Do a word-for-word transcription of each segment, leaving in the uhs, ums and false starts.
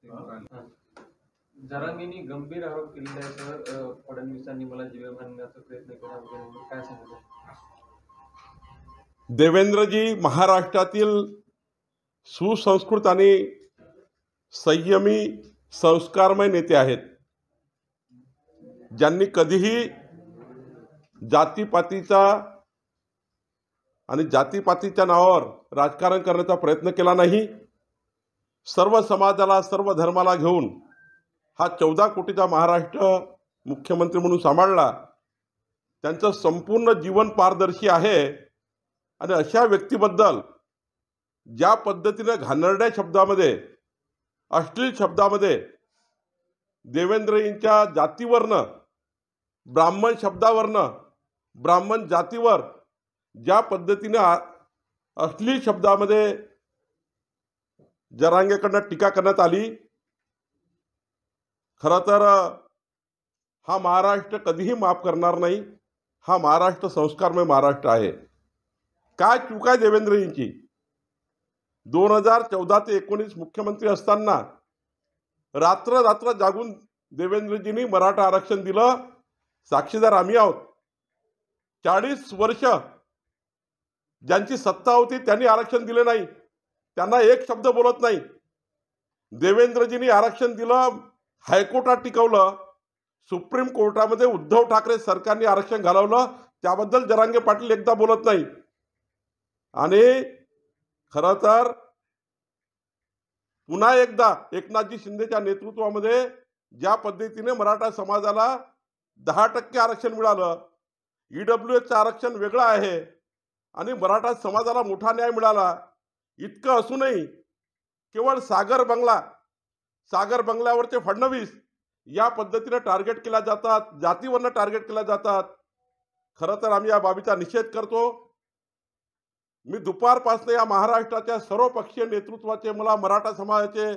जरांगेंनी गंभीर आरोप केलेले आहेत. फडणवीसांनी मला जीवे मारण्याचा प्रयत्न केला, काय सांगतो? देवेंद्रजी महाराष्ट्रातील सुसंस्कृत आणि संयमी संस्कारमय नेते आहेत, ज्यांनी कधीही जातीपातीचा आणि जातीपातीच्या नावावर राजकारण करण्याचा प्रयत्न केला नाही. सर्व समाजाला, सर्व धर्माला घेऊन हा चौदा कोटीचा महाराष्ट्र मुख्यमंत्री म्हणून सांभाळला. त्यांचं संपूर्ण जीवन पारदर्शी आहे आणि अशा व्यक्तीबद्दल ज्या पद्धतीने घाणेरड्या शब्दामध्ये, अश्लील शब्दामध्ये देवेंद्रजींच्या जातीवरनं, ब्राह्मण शब्दावरनं, ब्राह्मण जातीवर ज्या पद्धतीने अश्लील शब्दामध्ये जरांगेकडनं टीका करण्यात आली, खरं तर हा महाराष्ट्र कधीही माफ करणार नाही. हा महाराष्ट्र संस्कारमय महाराष्ट्र आहे. काय चूक आहे देवेंद्रजींची? दोन हजार चौदा ते एकोणीस मुख्यमंत्री असताना रात्र रात्र जागून देवेंद्रजींनी मराठा आरक्षण दिलं. साक्षीदार आम्ही आहोत. चाळीस वर्ष ज्यांची सत्ता होती त्यांनी आरक्षण दिले नाही. त्यांना एक शब्द बोलत नाही. देवेंद्रजींनी आरक्षण दिलं, हायकोर्टात टिकवलं, सुप्रीम कोर्टामध्ये उद्धव ठाकरे सरकारने आरक्षण घालवलं. त्याबद्दल जरांगे पाटील एकदा बोलत नाही. आणि खरं तर पुन्हा एकदा एकनाथजी शिंदेच्या नेतृत्वामध्ये ज्या पद्धतीने मराठा समाजाला दहा टक्के आरक्षण मिळालं, ईडब्ल्यू एसचं आरक्षण वेगळं आहे आणि मराठा समाजाला मोठा न्याय मिळाला. इतकं असूनही केवळ सागर बंगला, सागर बंगल्यावरचे फडणवीस या पद्धतीने टार्गेट केल्या जातात, जातीवरनं टार्गेट केल्या जातात. खरं तर आम्ही या बाबीचा निषेध करतो. मी दुपारपासून या महाराष्ट्राच्या सर्वपक्षीय नेतृत्वाचे, मला मराठा समाजाचे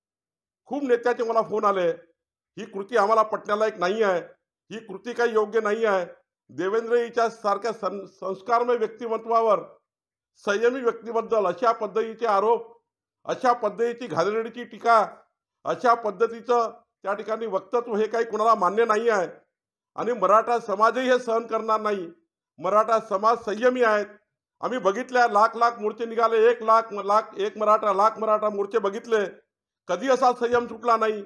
खूप नेत्याचे मला फोन आले. ही कृती आम्हाला पटण्यालायक नाही आहे, ही कृती काही योग्य नाही आहे. देवेंद्रजीच्या सारख्या सं संस्कारमय व्यक्तिमत्वावर, संयमी व्यक्तीबद्दल अशा पद्धतीचे आरोप, अशा पद्धतीची घाणेरडीची टीका, अशा पद्धतीचं त्या ठिकाणी वक्तव्य हे काही कोणाला मान्य नाही आहे. आणि मराठा समाजही हे सहन करणार नाही. मराठा समाज संयमी आहेत. आम्ही बघितल्या, लाख लाख मोर्चे निघाले, एक लाख लाख एक मराठा लाख मराठा मोर्चे बघितले. कधी असा संयम सुटला नाही.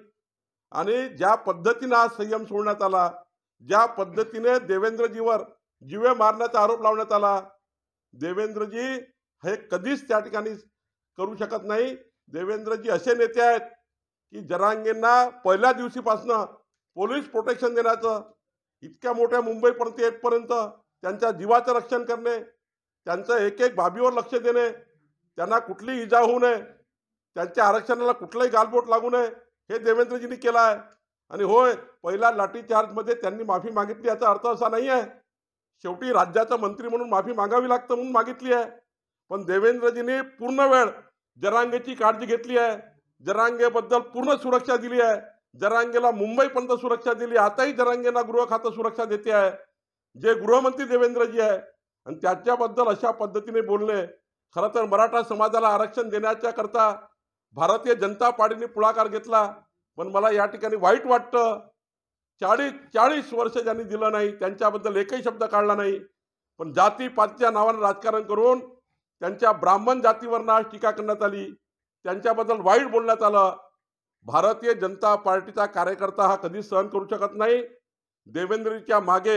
आणि ज्या पद्धतीने हा संयम सोडण्यात आला, ज्या पद्धतीने देवेंद्रजीवर जीवे मारण्याचा आरोप लावण्यात आला, देवेंद्रजी हे कधीच त्या ठिकाणी करू शकत नाही. देवेंद्रजी असे नेते आहेत की जरांगेंना पहिल्या दिवशीपासनं पोलीस प्रोटेक्शन देण्याचं, इतक्या मोठ्या मुंबईपर्यंत येतपर्यंत त्यांच्या जीवाचं रक्षण करणे, त्यांचं एक एक बाबीवर लक्ष देणे, त्यांना कुठली इजा होऊ नये, त्यांच्या आरक्षणाला कुठलंही गालबोट लागू नये, हे देवेंद्रजींनी केलं आहे. आणि होय, पहिल्या लाठीचार्जमध्ये त्यांनी माफी मागितली, याचा अर्थ असा नाही आहे. शेवटी राज्याचा मंत्री म्हणून माफी मागावी लागतं म्हणून मागितली आहे. पण देवेंद्रजींनी पूर्ण वेळ जरांगेची काळजी घेतली आहे. जरांगेबद्दल पूर्ण सुरक्षा दिली आहे. जरांगेला मुंबईपर्यंत सुरक्षा दिली. आताही जरांगेला गृह खातं सुरक्षा देते आहे, जे गृहमंत्री देवेंद्रजी आहे. आणि त्याच्याबद्दल अशा पद्धतीने बोलणे, खरं तर मराठा समाजाला आरक्षण देण्याच्या करता भारतीय जनता पार्टीने पुढाकार घेतला. पण मला या ठिकाणी वाईट वाटतं, चाळीस चाळीस वर्ष ज्यांनी दिलं नाही त्यांच्याबद्दल एकही शब्द काढला नाही. पण जातीपातीच्या नावानं राजकारण करून त्यांच्या ब्राह्मण जातीवरनं आज टीका करण्यात आली, त्यांच्याबद्दल वाईट बोलण्यात आलं. भारतीय जनता पार्टीचा कार्यकर्ता हा कधी सहन करू शकत नाही. देवेंद्रजीच्या मागे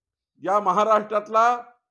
या महाराष्ट्रातला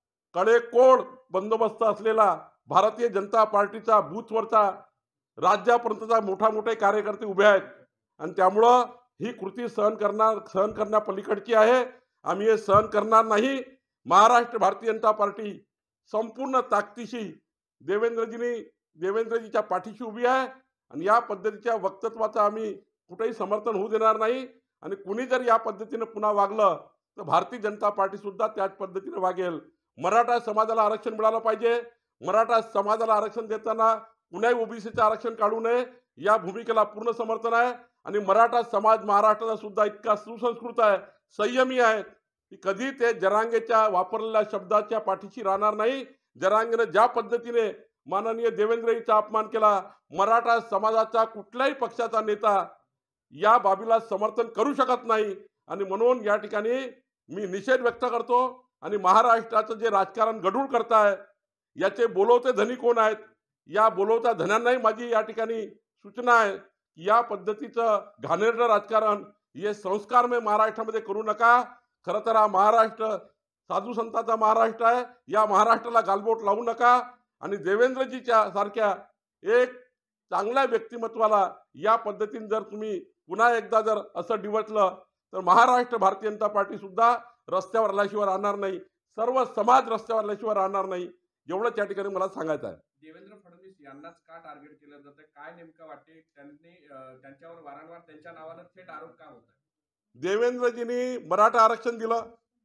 कडेकोड बंदोबस्त असलेला भारतीय जनता पार्टीचा बूथवरचा, राज्यापर्यंतचा मोठा मोठे कार्यकर्ते उभे आहेत. आणि त्यामुळं ही कृती सहन करणार सहन करण्यापलीकडची आहे. आम्ही हे सहन करणार नाही. महाराष्ट्र भारतीय जनता पार्टी संपूर्ण ताकदीशी देवेंद्रजींनी देवेंद्रजीच्या पाठीशी उभी आहे. आणि या पद्धतीच्या वक्तव्याचं आम्ही कुठेही समर्थन होऊ देणार नाही. आणि कुणी जर या पद्धतीने पुन्हा वागलं तर भारतीय जनता पार्टी सुद्धा त्याच पद्धतीने वागेल. मराठा समाजाला आरक्षण मिळालं पाहिजे. मराठा समाजाला आरक्षण देताना कुणाही ओबीसीचं आरक्षण काढू नये, या भूमिकेला पूर्ण समर्थन आहे. आणि मराठा समाज महाराष्ट्राचा सुद्धा इतका सुसंस्कृत आहे, संयमी आहे की कधी ते जरांगेच्या वापरलेल्या शब्दाच्या पाठीशी राहणार नाही. जरांगेने ज्या पद्धतीने माननीय देवेंद्रजीचा अपमान केला, मराठा समाजाचा कुठल्याही पक्षाचा नेता या बाबीला समर्थन करू शकत नाही. आणि म्हणून या ठिकाणी मी निषेध व्यक्त करतो. आणि महाराष्ट्राचं जे राजकारण गढूळ करताय याचे बोलवते धनी कोण आहेत, या बोलवत्या धन्यांनाही माझी या ठिकाणी सूचना आहे की या पद्धतीचं घाणेरडं राजकारण हे संस्कारमय महाराष्ट्रामध्ये करू नका. खरं तर हा महाराष्ट्र साधू संतांचा महाराष्ट्र आहे. या महाराष्ट्राला गालबोट लावू नका. आणि देवेंद्रजीच्या सारख्या एक चांगल्या व्यक्तिमत्वाला या पद्धतीने जर तुम्ही पुन्हा एकदा जर असं डिवचलं तर महाराष्ट्र भारतीय जनता पार्टी सुद्धा रस्त्यावर आल्याशिवाय राहणार नाही. सर्व समाज रस्त्यावर आल्याशिवाय राहणार नाही. एवढंच या ठिकाणी मला सांगायचं आहे. देवेंद्र फडणवीस यांनाच का टार्गेट केलं जातं, काय नेमकं वाटते? त्यांनी त्यांच्यावर वारंवार त्यांच्या नावानं थेट आरोप का होत आहे? देवेंद्रजींनी मराठा आरक्षण दिलं,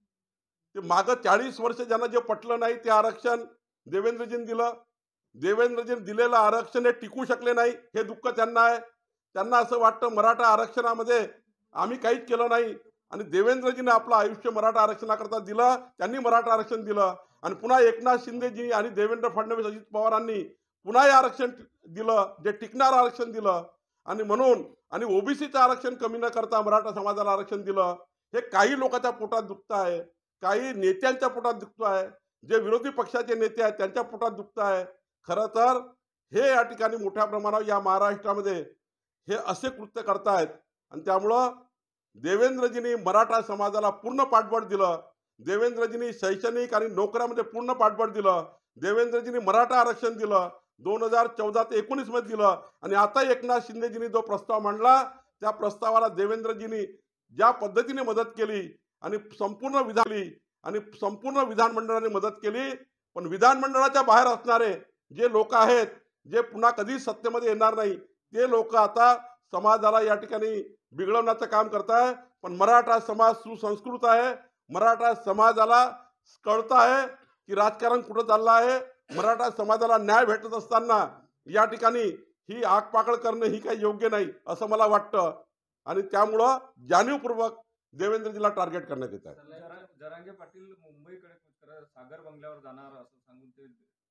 ते मागं चाळीस वर्ष ज्यांना जे पटलं नाही ते आरक्षण देवेंद्रजींनी दिलं. देवेंद्रजींनी दिलेलं आरक्षण हे टिकू शकले नाही, हे दुःख त्यांना आहे. त्यांना असं वाटतं मराठा आरक्षणामध्ये आम्ही काहीच केलं नाही. आणि देवेंद्रजीने आपलं आयुष्य मराठा आरक्षणाकरता दिलं. त्यांनी मराठा आरक्षण दिलं. आणि पुन्हा एकनाथ शिंदेजी आणि देवेंद्र फडणवीस अजित पवारांनी पुन्हा हे आरक्षण दिलं, जे टिकणारं आरक्षण दिलं. आणि म्हणून आणि ओबीसीचं आरक्षण कमी न करता मराठा समाजाला आरक्षण दिलं. हे काही लोकांच्या पोटात दुखत आहे, काही नेत्यांच्या पोटात दुखत आहे, जे विरोधी पक्षाचे नेते आहेत त्यांच्या पोटात दुखत आहे. खरं तर हे या ठिकाणी मोठ्या प्रमाणावर या महाराष्ट्रामध्ये हे असे कृत्य करतायत. आणि त्यामुळं देवेंद्रजींनी मराठा समाजाला पूर्ण पाठबळ दिलं. देवेंद्रजींनी शैक्षणिक आणि नोकऱ्यामध्ये पूर्ण पाठबळ दिलं. देवेंद्रजींनी मराठा आरक्षण दिलं, दोन हजार चौदा ते एकोणीस मध्ये दिलं. आणि आता एकनाथ शिंदेजींनी जो प्रस्ताव मांडला त्या प्रस्तावाला देवेंद्रजींनी ज्या पद्धतीने मदत केली आणि संपूर्ण विधान आणि संपूर्ण विधानमंडळाने मदत केली. पण विधानमंडळाच्या बाहेर असणारे जे लोक आहेत, जे पुन्हा कधीच सत्तेमध्ये येणार नाही, ते लोक आता समाजाला या ठिकाणी बिघडवण्याचं काम करताय. पण मराठा समाज सुसंस्कृत आहे. मराठा समाजाला कळतं आहे की राजकारण कुठं चाललं आहे. मराठा समाजाला न्याय भेटत असताना या ठिकाणी ही आगपाकड करणं ही काही योग्य नाही असं मला वाटतं. आणि त्यामुळं जाणीवपूर्वक देवेंद्रजीला टार्गेट करण्यात येत आहे. जरांगे पाटील मुंबईकडे सागर बंगल्यावर जाणार असं सांगून ते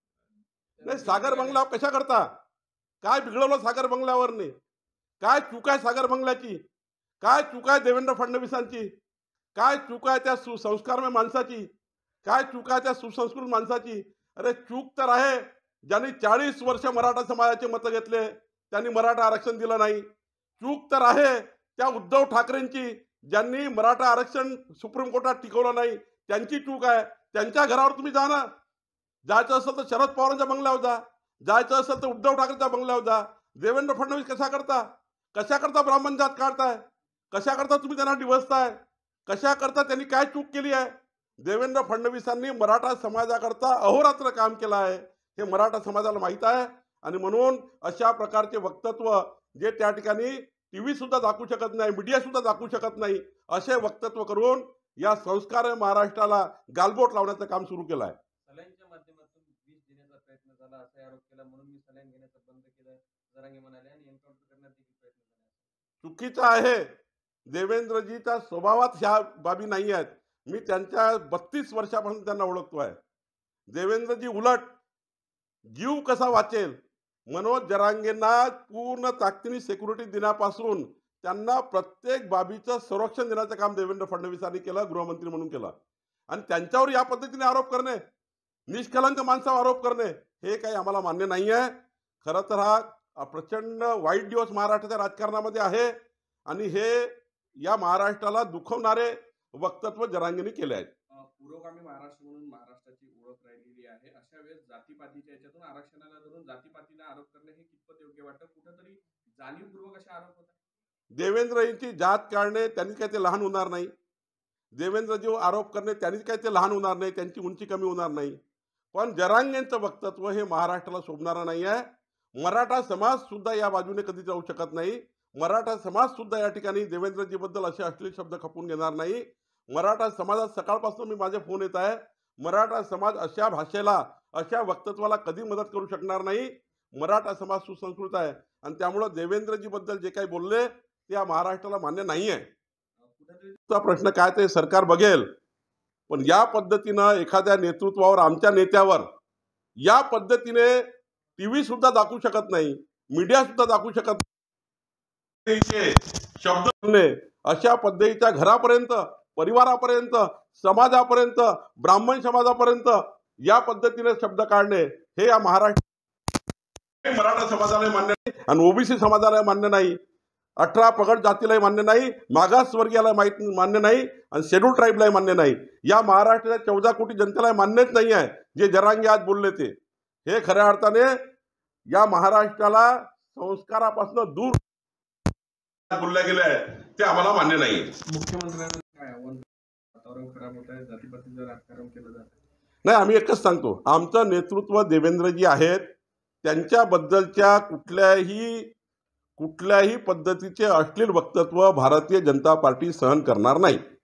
नाही, सागर बंगल्यावर कशा करता? काय बिघडवलं सागर बंगल्यावरने? काय चूक आहे सागर बंगल्याची? काय चूक आहे देवेंद्र फडणवीसांची? काय चूक आहे त्या सुसंस्कारमय माणसाची? काय चूक आहे त्या सुसंस्कृत माणसाची? अरे चूक तर आहे ज्यांनी चाळीस वर्ष मराठा समाजाचे मतं घेतले त्यांनी मराठा आरक्षण दिलं नाही. चूक तर आहे त्या उद्धव ठाकरेंची ज्यांनी मराठा आरक्षण सुप्रीम कोर्टात टिकवलं नाही, त्यांची चूक आहे. त्यांच्या घरावर तुम्ही जा ना. जायचं असेल तर शरद पवारांच्या बंगल्यावर जा, जायचं असेल तर उद्धव ठाकरेंच्या बंगल्यावर जा. देवेंद्र फडणवीस कशा करता कशा करता ब्राह्मण जात काढताय? कशा करता तुम्ही त्यांना डिवचताय? कशा करता त्यांनी काय चूक केली आहे? देवेंद्र फडणवीसांनी मराठा समाजाकरता अहोरात्र काम केलं आहे, हे मराठा समाजाला माहीत आहे. आणि म्हणून अशा प्रकारचे वक्तव्य जे त्या ठिकाणी टीव्ही सुद्धा दाखवू शकत नाही, मीडिया सुद्धा दाखवू शकत नाही, असे वक्तव्य करून या संस्कार महाराष्ट्राला गालबोट लावण्याचं काम सुरू केलं आहे. सलाईनच्या माध्यमातून विष देण्याचा प्रयत्न झाला असा आरोप केला, म्हणून मी सलाईन घेण्याचं बंद केलं जरांगे म्हणाले. आणि एन्काउंटर करण्यात देखील प्रयत्न झाला. चुकीचं आहे. देवेंद्रजीच्या स्वभावात ह्या बाबी नाही आहेत. मी त्यांच्या बत्तीस वर्षापासून त्यांना ओळखतो आहे. देवेंद्रजी उलट जीव कसा वाचेल मनोज जरांगेंना पूर्ण ताकदीने सिक्युरिटी देण्यापासून त्यांना प्रत्येक बाबीचं संरक्षण देण्याचं काम देवेंद्र फडणवीसांनी केलं, गृहमंत्री म्हणून केलं. आणि त्यांच्यावर या पद्धतीने आरोप करणे, निष्कलंक माणसावर आरोप करणे, हे काही आम्हाला मान्य नाही आहे. खरं तर हा प्रचंड वाईट दिवस महाराष्ट्राच्या राजकारणामध्ये आहे. आणि हे या महाराष्ट्राला दुखवणारे वक्तव्य जरांगेंनी केले आहेत. पुरोगामी महाराष्ट्र म्हणून महाराष्ट्राची ओळख राहिलेली आहे. अशा वेळेस जातीपातीच्या याच्यातून आरक्षणाला धरून जातीपातीला आरोप करणे हे कितपत योग्य वाटतं? कुठेतरी जाणीवपूर्वक असे आरोप होतात. देवेंद्रजींची जात काढणे त्यांनी काय ते लहान होणार नाही. देवेंद्रजी आरोप करणे त्यांनी काय ते लहान होणार नाही, त्यांची उंची कमी होणार नाही. पण जरांगेंचं वक्तव्य हे महाराष्ट्राला शोभणारं नाही आहे. मराठा समाज सुद्धा या बाजूने कधी जाऊ शकत नाही. मराठा समाज सुद्धा या ठिकाणी देवेंद्रजीबद्दल असे अश्लील शब्द खपून घेणार नाही. मराठा समाजात सकाळपासून मी माझे फोन येत आहे. मराठा समाज अशा भाषेला, अशा वक्तव्याला कधी मदत करू शकणार नाही. मराठा समाज सुसंस्कृत आहे. आणि त्यामुळं देवेंद्रजीबद्दल जे काही बोलले ते या महाराष्ट्राला मान्य नाही आहे. तुमचा प्रश्न काय ते सरकार बघेल. पण या पद्धतीनं एखाद्या नेतृत्वावर, आमच्या नेत्यावर या पद्धतीने टीव्ही सुद्धा दाखवू शकत नाही, मीडिया सुद्धा दाखवू शकत नाही. शब्द बोलणे अशा पद्धतीच्या घरापर्यंत, परिवारापर्यंत, समाजापर्यंत, ब्राह्मण समाजापर्यंत या पद्धतीने शब्द काढणे हे या महाराष्ट्र मराठा समाजाला मान्य नाही आणि ओबीसी समाजाला मान्य नाही, अठरा पगड जातीलाही मान्य नाही, मागासवर्गीयाला माहित मान्य नाही आणि शेड्यूल ट्राईबलाही मान्य नाही. या महाराष्ट्राच्या चौदा कोटी जनतेला मान्यच नाही आहे जे जरांगे आज बोलले ते. हे खऱ्या अर्थाने या महाराष्ट्राला संस्कारापासून दूर बोलल्या गेले आहे ते आम्हाला मान्य नाही. मुख्यमंत्र्यांना काय आव्हान? वातावरण खराब होत आहे, जातीपातीचं राजकारण केलं जात आहे. नाही, आम्ही एकच सांगतो, आमचं नेतृत्व देवेंद्रजी आहेत, त्यांच्याबद्दलच्या कुठल्याही कुठल्याही पद्धतीचे अश्लील वक्तव्य भारतीय जनता पार्टी सहन करणार नाही.